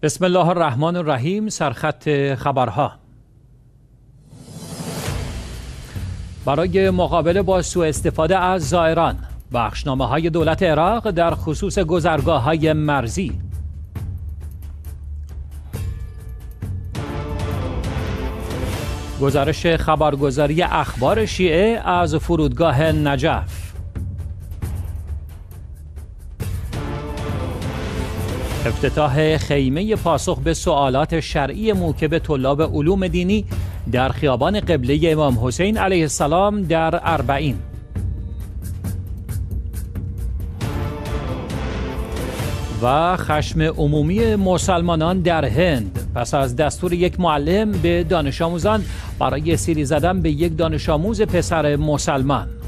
بسم الله الرحمن الرحیم. سرخط خبرها. برای مقابله با سوء استفاده از زائران، بخشنامه‌های دولت عراق در خصوص گذرگاه‌های مرزی. گزارش خبرگزاری اخبار شیعه از فرودگاه نجف. افتتاح خیمه پاسخ به سوالات شرعی موکب طلاب علوم دینی در خیابان قبله امام حسین علیه السلام در اربعین. و خشم عمومی مسلمانان در هند پس از دستور یک معلم به دانش آموزان برای سیلی زدن به یک دانش آموز پسر مسلمان.